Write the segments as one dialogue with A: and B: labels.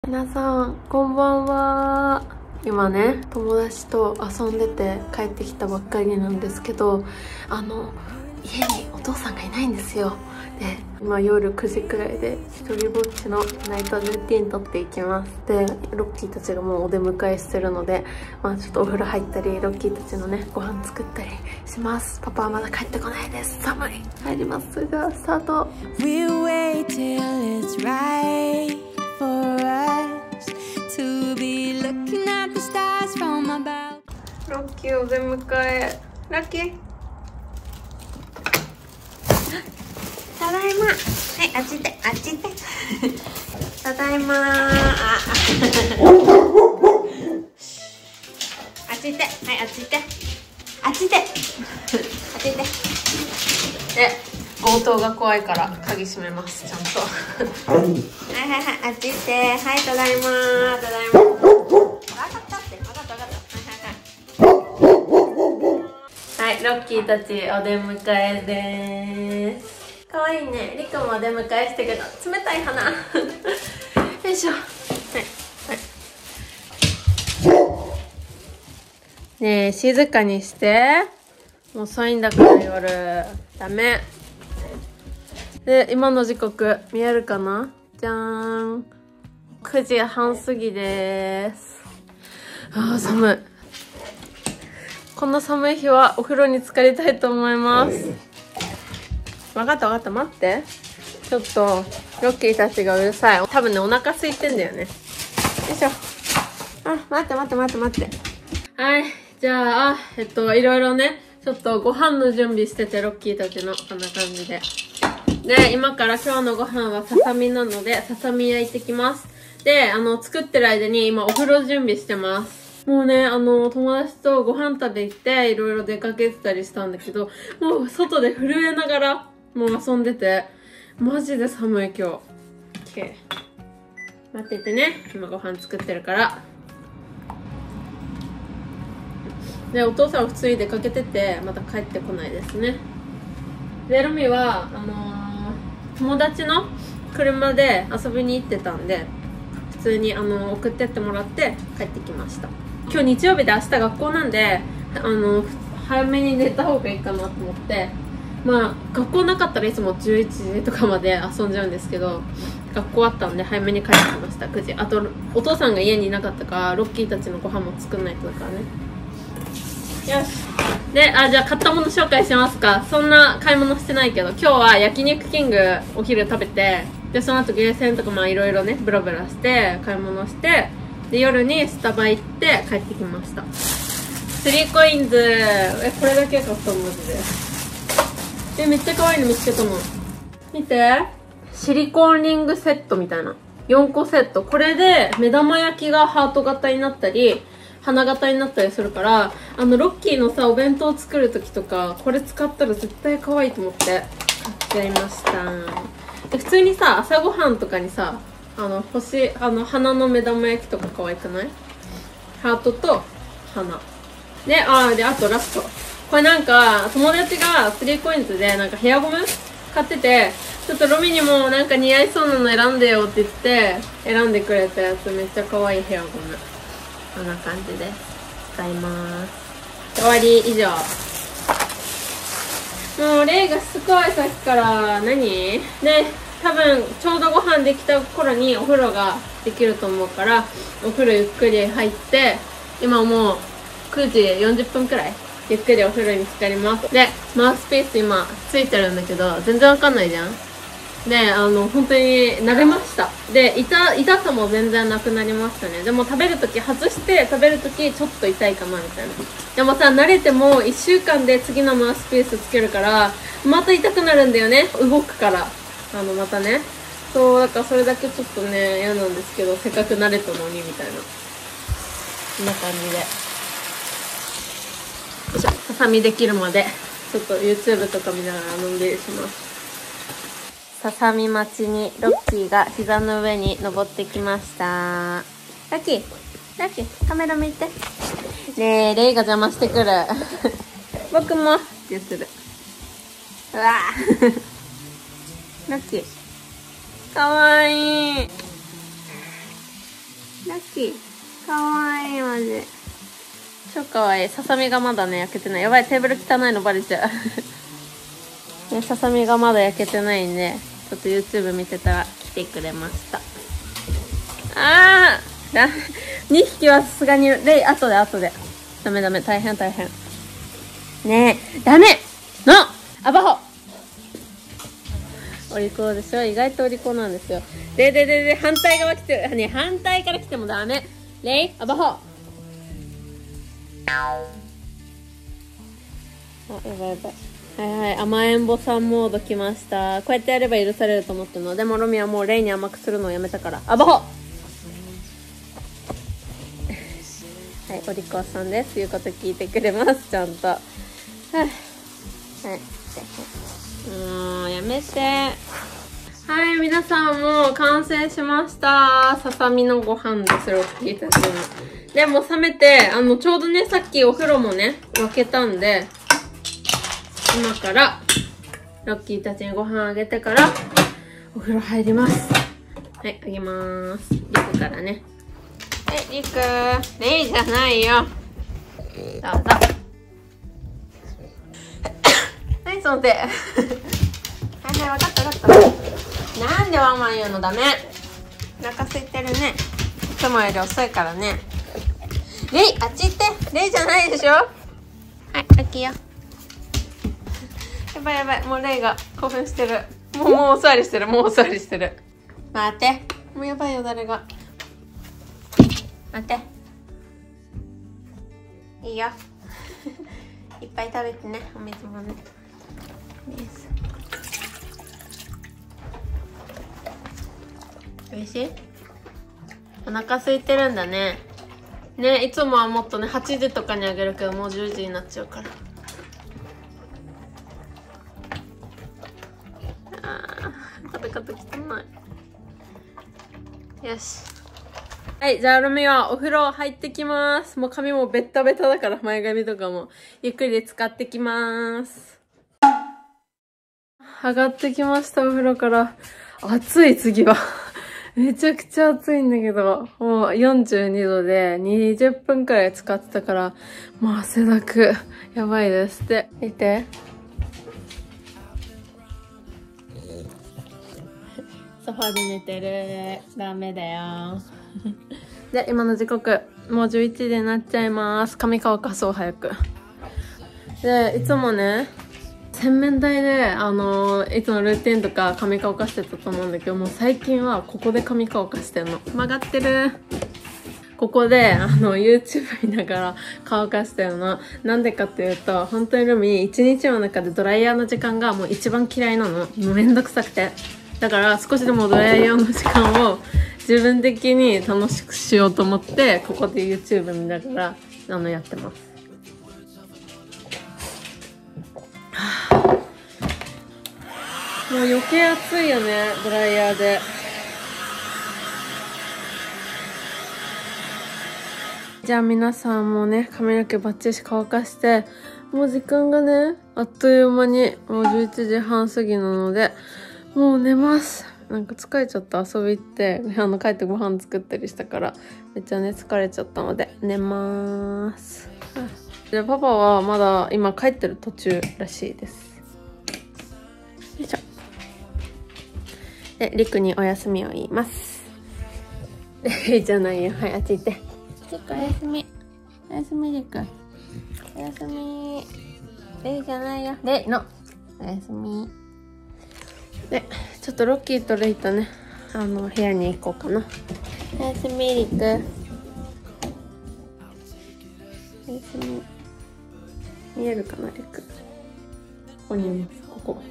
A: 皆さんこんばんは。今ね友達と遊んでて帰ってきたばっかりなんですけど、家にお父さんがいないんですよ。で今夜9時くらいで一人ぼっちのナイトルーティン撮っていきます。でロッキーたちがもうお出迎えしてるので、ちょっとお風呂入ったりロッキーたちのねご飯作ったりします。パパはまだ帰ってこないです。寒い。入ります。じゃあスタート。
B: We'll wait till it's right for us to be looking at the stars from above.
A: ロッキーお出迎え。ラッキーただいま。はい、あっち行って、あっち行って。ただいまー。あっち行って、はい、あっち行って。あっち行って。あっち行って。で、強盗が怖いから鍵閉めます、ちゃんと。はいはいはい、あっち行って。はい、ただいまー。ただいま。分かったって、分かった分かった。はい、ロッキーたちお出迎えでーす。かわいいね。リクもお出迎えしてけど冷たい花。よいしょ。はいはい。ねえ静かにして。もう遅いんだから夜。ダメ。で今の時刻見えるかな。じゃーん。9時半過ぎです。あー寒い。こんな寒い日はお風呂に浸かりたいと思います。分かった分かった、待って。ちょっとロッキーたちがうるさい。多分ねお腹空いてんだよね。よいしょ。あ、待って待って待って待って。はい、じゃあいろいろねちょっとご飯の準備してて、ロッキーたちのこんな感じで。で今から今日のご飯はささみなのでささみ焼いてきます。で作ってる間に今お風呂準備してます。もうね、友達とご飯食べ行って、いろいろ出かけてたりしたんだけど、もう外で震えながら、もう遊んでて、マジで寒い今日。OK。待っててね。今ご飯作ってるから。で、お父さんは普通に出かけてて、また帰ってこないですね。で、ロミは、友達の車で遊びに行ってたんで、普通に送ってってもらって帰ってきました。今日日曜日で明日学校なんで早めに寝た方がいいかなと思って、まあ学校なかったらいつも11時とかまで遊んじゃうんですけど、学校あったんで早めに帰ってきました。9時。あとお父さんが家にいなかったからロッキーたちのご飯も作んないとだからね。よし。でじゃあ買ったもの紹介しますか。そんな買い物してないけど、今日は焼肉キングお昼食べて、でその後ゲーセンとかいろいろねブラブラして買い物して、で夜にスタバ行って帰ってきました。3コインズこれだけ買ったのマジで。めっちゃ可愛いの見つけたの。見て、シリコンリングセットみたいな4個セット。これで目玉焼きがハート型になったり花形になったりするから、ロッキーのさお弁当作る時とかこれ使ったら絶対可愛いと思って買っちゃいました。で普通にさ朝ごはんとかにさ花の目玉焼きとか可愛くない？ハートと花で、であとラスト、これなんか友達が3コインズでなんかヘアゴム買ってて、ちょっとロミにもなんか似合いそうなの選んでよって言って選んでくれたやつ、めっちゃ可愛いヘアゴム。こんな感じで使います。終わり。以上。もうレイがすごいさっきから何で、多分ちょうどご飯できた頃にお風呂ができると思うから、お風呂ゆっくり入って、今もう9時40分くらいゆっくりお風呂に浸かります。でマウスピース今ついてるんだけど全然わかんないじゃん。で本当に慣れました。で痛さも全然なくなりましたね。でも食べるとき外して食べるときちょっと痛いかなみたいな。でもさ慣れても1週間で次のマウスピースつけるからまた痛くなるんだよね、動くからまたね。そうだからそれだけちょっとね嫌なんですけど、せっかく慣れたのにみたいな、こんな感じでささみできるまでちょっと YouTube とか見ながらのんびりします。ささみ待ちにロッキーが膝の上に登ってきました。ラッキーラッキーカメラ見てねえ、レイが邪魔してくる僕もって言ってる。うわラッキーかわいい。 ラッキー。かわいい、マジ。超かわいい。ささみがまだね、焼けてない。やばい、テーブル汚いのバレちゃう。ね、ささみがまだ焼けてないんで、ちょっと YouTube 見てたら来てくれました。2匹はさすがに、レイ、後で。ダメ、大変。ねえ、ダメのアバホお利口でしょ。意外とお利口なんですよ。で、反対側来てる。ね、反対から来てもダメ。レイ、アバホやばい。はい、甘えんぼさんモード来ました。こうやってやれば許されると思ってるの。でもロミはもうレイに甘くするのをやめたから。アバホはい、お利口さんです。言うこと聞いてくれます、ちゃんと。はい。やめて。はい、皆さんもう完成しました。ささみのご飯です、ロッキーたちの。でも冷めて、ちょうどね、さっきお風呂もね、沸けたんで、今から、ロッキーたちにご飯あげてから、お風呂入ります。はい、あげまーす。リクからね。リク、レイじゃないよ。どうぞ。はい、その手。はい、わかった。なんでワンワン言うのダメ。お腹空いてるね。いつもより遅いからね。レイ、あっち行って。レイじゃないでしょ。はい、ラッキーよ。やばい。もうレイが興奮してる。もうお座りしてる。待って。もうやばいよ、誰が。待って。いいよ。いっぱい食べてね。お水もね。おいしい？お腹空いてるんだね。ね、いつもはもっとね、8時とかにあげるけど、もう10時になっちゃうから。食べ方汚い。よし。はい、じゃあロミはお風呂入ってきます。もう髪もベッタベタだから、前髪とかもゆっくり使ってきます。上がってきました、お風呂から。暑い、次は。めちゃくちゃ暑いんだけど、もう42度で20分くらい使ってたから、もう汗だく。やばいです。で、見て。ソファで寝てる。ダメだよ。で、今の時刻、もう11時になっちゃいます。髪乾かそう、早く。で、いつもね、洗面台で、いつもルーティンとか髪乾かしてたと思うんだけど、もう最近はここで髪乾かしてんの。曲がってる。ここで、YouTube 見ながら乾かしてるの。なんでかっていうと、本当にルミ、一日の中でドライヤーの時間がもう一番嫌いなの。もうめんどくさくて。だから少しでもドライヤーの時間を自分的に楽しくしようと思って、ここで YouTube 見ながら、やってます。もう余計暑いよね、ドライヤーで。じゃあ皆さんもね、髪の毛バッチリ乾かして、もう時間がね、あっという間にもう11時半過ぎなので、もう寝ます。なんか疲れちゃった。遊び行って、帰ってご飯作ったりしたから、めっちゃね、疲れちゃったので、寝まーす。で、パパはまだ今帰ってる途中らしいです。よいしょ。で、リクにお休みを言います。レイじゃないよ。はい、あっち行って。リクおやすみ。おやすみ、リク。おやすみ。レイじゃないよ。レイの。おやすみ。で、ちょっとロッキーとレイとね、部屋に行こうかな。おやすみ、リク。おやすみ。見えるかな、リク。ここにいます。ここ。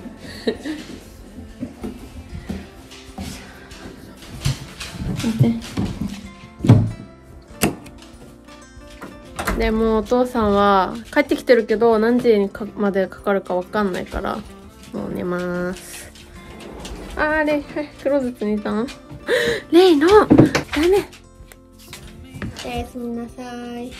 A: 見て。でもうお父さんは帰ってきてるけど何時にまでかかるかわかんないからもう寝ます。レイ、はい、クローゼットにいたのレイのダメ。おやすみなさい。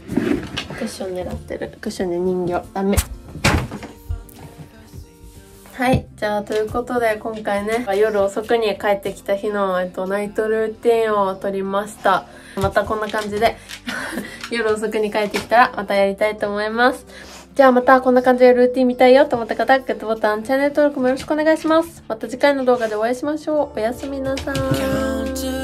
A: クッション狙ってる。クッションで人形ダメ。 はい。じゃあ、ということで、今回ね、夜遅くに帰ってきた日の、ナイトルーティンを撮りました。またこんな感じで、夜遅くに帰ってきたら、またやりたいと思います。じゃあまたこんな感じでルーティン見たいよと思った方、グッドボタン、チャンネル登録もよろしくお願いします。また次回の動画でお会いしましょう。おやすみなさーい。